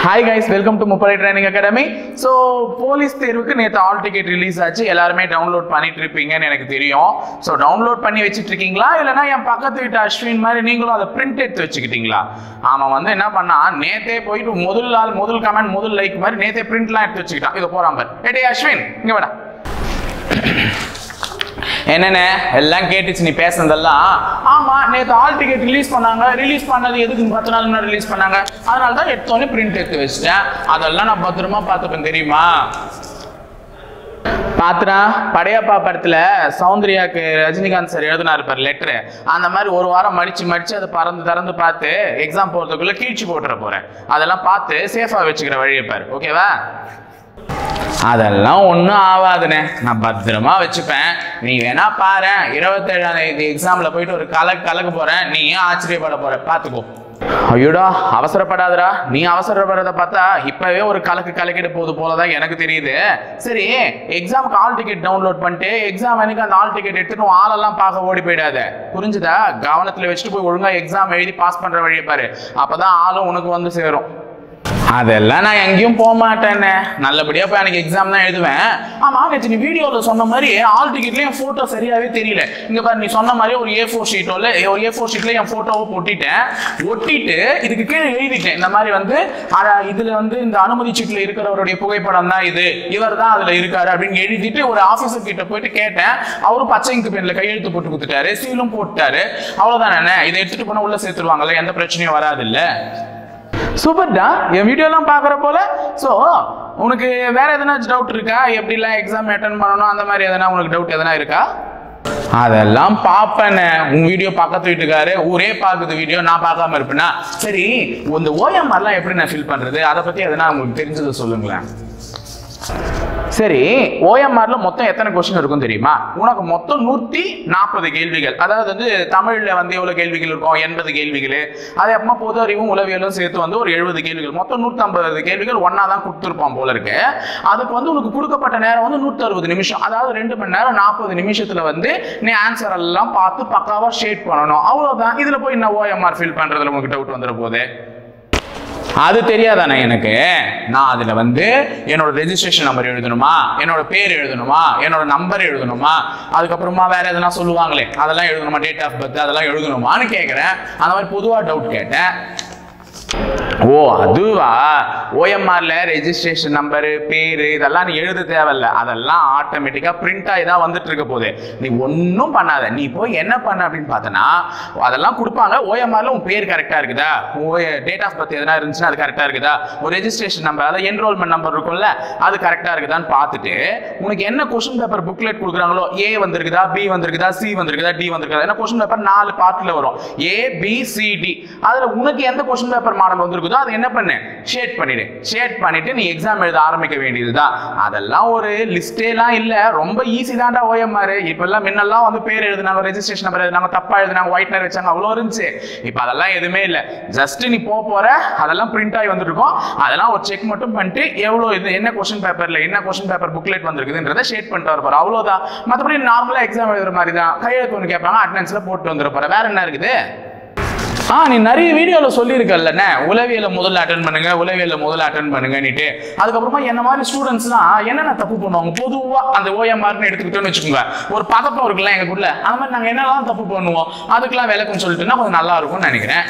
Hi guys, welcome to Mupalai Training Academy. So, police தேர்வுக்கு நேத்து hall ticket release ஆச்சு. எல்லாரும் டவுன்லோட் பண்ணிட்டு இருப்பீங்கன்னு எனக்கு தெரியும். So, டவுன்லோட் பண்ணி வச்சிட்டு இருக்கீங்களா இல்லனா என் பக்கத்து வீட்டு அஸ்வின் மாதிரி நீங்களும் அதை பிரிண்ட் எடுத்து வச்சுக்கிட்டீங்களா? அவன் என்ன பண்ணா நேத்தே போயிட்டு முதல் கமெண்ட் முதல் லைக் மாதிரி நேத்தே பிரிண்ட்லாம் எடுத்து வச்சுக்கிட்டான். இது போறான் பாரு. டேய் அஸ்வின் இங்க வாடா. என்னென்ன எல்லாம் கேட்டுச்சு நீ பேசுனதெல்லாம். ஆமா நேத்து ஆல் டிக்கெட் ரிலீஸ் பண்ணாங்க. ரிலீஸ் பண்ணது எதுக்கு 10 நாள் முன்னாடி ரிலீஸ் பண்ணாங்க. அதனால தான் எடுத்தோன்னே பிரிண்ட் எடுத்து வச்சிட்டேன். அதெல்லாம் நான் பத்திரமா பார்த்துப்பேன் தெரியுமா? பாத்துறா படையப்பா படத்துல சௌந்தர்யாக்கு ரஜினிகாந்த் சார் எழுதினாரு பாரு லெட்டரு. அந்த மாதிரி ஒரு வாரம் மடிச்சு அதை திறந்து பார்த்து எக்ஸாம் போறதுக்குள்ள கீழ்ச்சி போட்டுற போறேன். அதெல்லாம் பார்த்து சேஃபா வச்சுக்கிற வழியை பாரு. ஓகேவா? அதெல்லாம் ஒன்றும் ஆகாதுண்ணே, நான் பத்திரமா வச்சுப்பேன். நீ வேணா பாரு, 27ஆம் தேதி எக்ஸாம்ல போயிட்டு ஒரு கலக்க போறேன். நீ ஆச்சரியப்பட போற, பாத்துக்கோ. ஐயோடா அவசரப்படாதடா. நீ அவசரப்படுறத பார்த்தா இப்பவே ஒரு கலக்கிட்டு போகுது போலதான் எனக்கு தெரியுது. சரி, எக்ஸாமுக்கு ஆல் டிக்கெட் டவுன்லோட் பண்ணிட்டு எக்ஸாம் அன்னைக்கு அந்த ஆல் டிக்கெட் எடுத்துட்டு ஆளெல்லாம் பார்க்க ஓடி போயிடாத. புரிஞ்சுதா? கவனத்துல வச்சுட்டு போய் ஒழுங்கா எக்ஸாம் எழுதி பாஸ் பண்ற வழியை பாரு. அப்பதான் ஆளும் உனக்கு வந்து சேரும். அதெல்லாம் நான் எங்கேயும் போக மாட்டேன்னு, நல்லபடியா போய் எனக்கு எக்ஸாம் தான் எழுதுவேன். ஆமா நேற்று நீ வீடியோல சொன்ன மாதிரி ஆல் டிக்கெட்லயும் போட்டோ சரியாவே தெரியல. இங்க பாரு, நீ சொன்ன மாதிரி ஒரு A4 ஷீட்ல என் போட்டோவை ஒட்டிட்டு இதுக்கு கீழே எழுதிட்டேன். இந்த மாதிரி இதுல இந்த அனுமதி சீட்டுல இருக்கிறவருடைய புகைப்படம் தான் இது, இவர் தான் அதுல இருக்காரு அப்படின்னு எழுதிட்டு ஒரு ஆபீசர் கிட்ட போயிட்டு கேட்டேன். அவரும் பச்சை இங்கு பென்ல கையெழுத்து போட்டு கொடுத்துட்டாரு, சீலும் போட்டாரு. அவ்வளவுதானே, இதை எடுத்துட்டு போனா உள்ள சேர்த்துருவாங்கல்ல, எந்த பிரச்சனையும் வராது இல்ல. சூப்பர்டா, என் வீடியோலாம் பார்க்குற போல. ஸோ உனக்கு வேற எதனாச்சும் டவுட் இருக்கா? எப்படிலாம் எக்ஸாம் அட்டன் பண்ணணும் அந்த மாதிரி எதனா உனக்கு டவுட் எதனா இருக்கா? அதெல்லாம் பார்ப்பேன்னு. உன் வீடியோ பக்கத்து வீட்டுக்காரு ஊரே பார்க்குது வீடியோ, நான் பார்க்காம இருப்பேனா? சரி, இந்த OMRலாம் எப்படி நான் ஃபில் பண்றது, அதை பத்தி எதனா உங்களுக்கு தெரிஞ்சதை சொல்லுங்களேன். சரி, OMRல மொத்தம் எத்தனை கொஸ்டின் இருக்கும் தெரியுமா? உனக்கு மொத்தம் 140 கேள்விகள். அதாவது தமிழ்ல எவ்வளவு கேள்விகள் இருக்கும்? 80 கேள்விகள். அதே அப்புறமா பொது அறிவும் உளவியலும் சேர்த்து ஒரு 70 கேள்விகள். மொத்தம் 150 கேள்விகள் ஒன்னா தான் கொடுத்துருப்பான் போல இருக்கு. அதுக்கு உனக்கு கொடுக்கப்பட்ட நேரம் 160 நிமிஷம். அதாவது 2 மணி நேரம் 40 நிமிஷத்துல நீ ஆன்சர் எல்லாம் பார்த்து பக்காவா ஷேட் பண்ணணும். அவ்வளவுதான். இதுல போய் என்ன OMR ஃபில் பண்றதுல உங்களுக்கு டவுட் வந்துட போகுது? அது தெரியாதானே எனக்கு? நான் அதுல என்னோட ரெஜிஸ்ட்ரேஷன் நம்பர் எழுதணுமா, என்னோட பேர் எழுதணுமா, என்னோட நம்பர் எழுதணுமா, அதுக்கப்புறமா வேற எதனா சொல்லுவாங்களே அதெல்லாம் எழுதணுமா, டேட் ஆஃப் பர்த் அதெல்லாம் எழுதணுமான்னு கேட்கிறேன். அந்த மாதிரி பொதுவா டவுட் கேட்டேன். ஓ அதுவா? OMRல ரெஜிஸ்ட்ரேஷன் நம்பர் பேரு இதெல்லாம் நீ எழுத தேவையில்ல, அதெல்லாம் ஆட்டோமேட்டிக்கா பிரிண்ட் ஆகி தான் வந்துட்டு இருக்க போகுது. நீ ஒன்னும் பண்ணாத. நீ போய் என்ன பண்ண அப்படின்னு பார்த்தனா, அதெல்லாம் கொடுப்பாங்க. OMRல உன் பேர் கரெக்டா இருக்குதா, டேட் ஆஃப் பர்த் எதனா இருந்துச்சுன்னா அது கரெக்டா இருக்குதா, ஒரு ரெஜிஸ்ட்ரேஷன் நம்பர் அதாவது என்ரோல்மெண்ட் நம்பர் இருக்கும்ல அது கரெக்டா இருக்குதான்னு பார்த்துட்டு உனக்கு என்ன கொஸ்டின் பேப்பர் புக்லெட் கொடுக்குறாங்களோ, A வந்திருக்குதா, B வந்திருக்குதா, C வந்திருக்குதா, D வந்திருக்குதா. ஏன்னா கொஸ்டின் பேப்பர் 4 பார்ட்ல வரும், A B C D. அதுல உனக்கு எந்த கொஸ்டின் பேப்பர் மாடல் வந்திருக்குதோ அது என்ன பண்ணு, ஷேட் பண்ணிட்டு நீ எக்ஸாம் எழுத ஆரம்பிக்க வேண்டியதுதான். அதெல்லாம் ஒரு லிஸ்டேலாம் இல்ல, ரொம்ப ஈஸி தான்டா OMR. இப்ப எல்லாம் முன்னெல்லாம் பேர் எழுதுனாங்க, ரெஜிஸ்ட்ரேஷன் நம்பர் எழுதுனாங்க, தப்பா எழுதுனாங்க, ஒயிட்னர் வச்சாங்க, அவ்வளவு இருந்துச்சு. இப்ப அதெல்லாம் எதுவுமே இல்ல. ஜஸ்ட் நீ போற அதெல்லாம் பிரிண்ட் ஆகி வந்துருக்கும். அதெல்லாம் ஒரு செக் மட்டும் பண்ணிட்டு எவ்வளவு இது என்ன கொஸ்டின் பேப்பர் புக்லெட் வந்திருக்குதுன்றதை ஷேட் பண்ணிட்டு வர போற, அவ்வளவுதான். மற்றபடி நார்மலா எக்ஸாம் எழுதுற மாதிரி தான். கையெழுத்து ஒன்று கேட்பாங்க, அட்டெண்டன்ஸ்ல போட்டு வந்துட போற. வேற என்ன இருக்குது? நீ நிறைய வீடியோல சொல்லியிருக்கல்ல, உளவியல முதல்ல அட்டன் பண்ணுங்க. அதுக்கப்புறமா என்ன மாதிரி ஸ்டூடெண்ட்ஸ்லாம் என்னென்ன தப்பு பண்ணுவாங்க பொதுவா அந்த OMRன்னு எடுத்துக்கிட்டோன்னு வச்சுக்கோங்க. ஒரு பதப்பம் இருக்குல்ல எங்களுக்குள்ள, அந்த மாதிரி நாங்க என்னெல்லாம் தப்பு பண்ணுவோம் அதுக்கெல்லாம் விளக்கம் சொல்லிட்டுன்னா கொஞ்சம் நல்லா இருக்கும்னு நினைக்கிறேன்.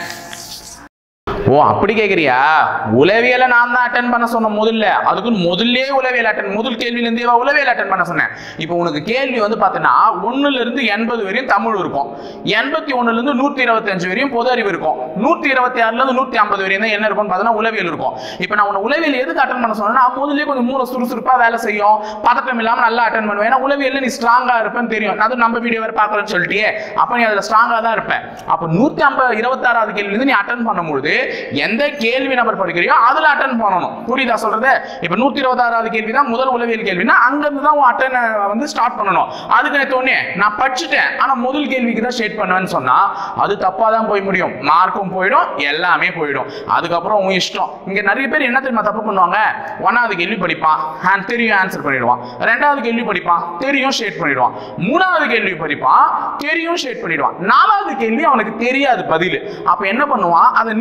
ஓ அப்படி கேக்குறியா? உளவியலை நான் தான் அட்டன் பண்ண சொன்ன முதல்ல. அதுக்கு முதல்ல உளவியல் முதல் கேள்வியில இருந்தே உளவியல் அட்டன் பண்ண சொன்னேன். இப்போ உனக்கு கேள்வி பாத்தீங்கன்னா 1ல இருந்து 80 வரையும் தமிழ் இருக்கும், 81ல இருந்து 125 வரையும் பொது அறிவு இருக்கும், 126ல இருந்து 150 வரையும் தான் என்ன இருக்கும்னு பார்த்தா உளவியல் இருக்கும். இப்போ நான் உன்னை உளவியல் எதுக்கு அட்டன் பண்ண சொன்னா, முதல்ல கொஞ்சம் மூளை சுறுசுறுப்பா வேலை செய்யும், பதட்டம் இல்லாம நல்லா அட்டன் பண்ணுவேன். ஏன்னா உளவியல்ல நீ ஸ்ட்ராங்கா இருப்பேன்னு தெரியும். அது நம்ம வீடியோ வேற பாக்குறேன்னு சொல்லிட்டியே, அப்ப நீ அதுல ஸ்ட்ராங்கா தான் இருப்ப. அப்ப 126வது கேள்வியில இருந்து நீ அட்டன் பண்ணும்போது எந்த கேள்வி நம்பர் படிக்கிறியோ அதுல அட்டெண்ட் பண்ணணும். புரியுதா சொல்றது? இப்ப 126வது கேள்வி தான் முதல் உளவியல் கேள்வினா அங்க இருந்து தான் அட்டெண்ட் ஸ்டார்ட் பண்ணணும். அதுக்கு தோணே நான் படிச்சுட்டேன் ஆனா முதல் கேள்விக்கு தான் ஷேட் பண்ணுவேன்னு சொன்னா அது தப்பா தான் போய் முடியும். மார்க்கும் போயிடும், எல்லாமே போயிடும். அதுக்கப்புறம் உன் இஷ்டம். இங்க நிறைய பேர் என்ன தெரியுமா தப்பு பண்ணுவாங்க? 1வது கேள்வி படிப்பான், தெரியும் ஆன்சர் பண்ணிடுவான். 2வது கேள்வி படிப்பான், தெரியும் ஷேட் பண்ணிடுவான். 3வது கேள்வி படிப்பான், தெரியும் ஷேட் பண்ணிடுவான். 4வது கேள்வி அவனுக்கு தெரியாது பதில். அப்ப என்ன பண்ணுவான்? அதை நிறுத்திடுவான்.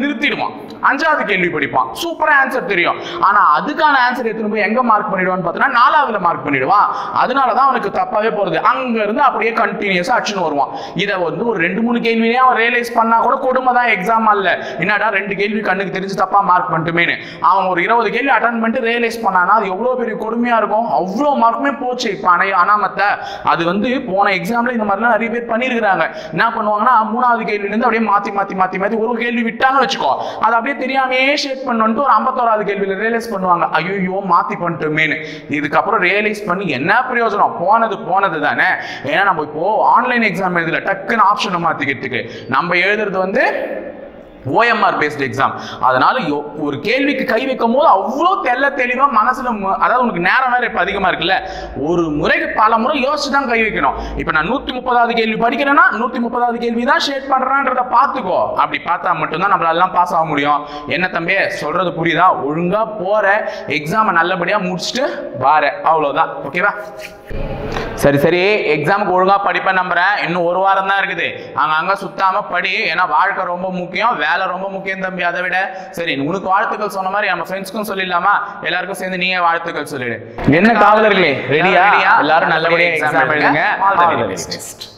தெரியும், 5வது கேள்வி படிப்பான், சூப்பரா ஆன்சர் தெரியும். ஆனா அதுக்கான ஆன்சர் எடுத்துட்டு போய் எங்க மார்க் பண்ணிடுவான்னு பார்த்தீங்கன்னா 4வதுல மார்க் பண்ணிடுவான். அதனாலதான் அவனுக்கு தப்பாவே போறது. அங்க இருந்து அப்படியே கண்டினியூஸா அடிச்சுன்னு வருவான். இதை வந்து ஒரு 2-3 கேள்வியே அவன் ரியலைஸ் பண்ணா கூட கொடுமை தான் எக்ஸாம் அல்ல. என்னடா 2 கேள்வி கண்ணுக்கு தெரிஞ்சு தப்பா மார்க் பண்ணிட்டுமேனு அவன் ஒரு 20 கேள்வி அட்டன் பண்ணிட்டு ரியலைஸ் பண்ணானா அது எவ்வளவு பெரிய கொடுமையா இருக்கும். அவ்வளவு மார்க்குமே போச்சு. இப்ப அனாமத்தை அது வந்து போன எக்ஸாம்ல இந்த மாதிரிலாம் நிறைய பேர் பண்ணிருக்காங்க. என்ன பண்ணுவாங்கன்னா 3வது கேள்வில இருந்து அப்படியே மாத்தி மாத்தி மாத்தி மாத்தி ஒரு கேள்வி விட்டாங்கன்னு வச்சுக்கோ, அது அப்படியே தெரியாமே ஷேட் பண்ணிட்டு ஒரு 51வது கேள்வியில ரியலைஸ் பண்ணுவாங்க, ஐயோ மாத்தி பண்ணிட்டோமேனு. இதுக்கப்புறம் ரியலைஸ் பண்ணி என்ன பிரயோஜனம், போனது தானே. ஏன்னா நம்ம இப்போ ஆன்லைன் எக்ஸாம் எழுதல, டக்குன்னு ஆப்ஷனை மாத்திக்கிறதுக்கு நம்ம எழுதுறது வந்து OMR பேஸ்ட் எக்ஸாம். அதனால ஒரு கேள்விக்கு கை வைக்கும் போது அவ்வளோ தெளிவா மனசுல, அதாவது உனக்கு நேரம் வேற இப்ப அதிகமா இருக்குல்ல, ஒரு முறைக்கு பல முறை யோசிச்சு தான் கை வைக்கணும். இப்ப நான் 130வது கேள்வி படிக்கிறேன்னா 130வது கேள்வி தான் ஷேட் பண்றேன்றத பாத்துக்கோ. அப்படி பார்த்தா மட்டும்தான் நம்மளால பாஸ் ஆக முடியும். என்ன தம்பி சொல்றது புரியுதா? ஒழுங்கா போற, எக்ஸாமை நல்லபடியா முடிச்சுட்டு வார, அவ்வளவுதான். ஓகேவா? சரி எக்ஸாமுக்கு ஒழுங்கா படிப்பேன் நம்புறேன். இன்னும் ஒரு வாரம் தான் இருக்குது. அங்க சுத்தாம படி. ஏன்னா வாழ்க்கை ரொம்ப முக்கியம், வேலை ரொம்ப முக்கியம் தம்பி. அதை விட சரி, உனக்கு வாழ்த்துக்கள் சொன்ன மாதிரி நம்ம ஃப்ரெண்ட்ஸ்க்கும் சொல்லிடலாமா? எல்லாருக்கும் சேர்ந்து நீங்க வாழ்த்துக்கள் சொல்லிடு. என்ன காவலர்களே, ரெடியா? எல்லாரும் நல்லபடியா எக்ஸாம் எழுதுங்க. All the best.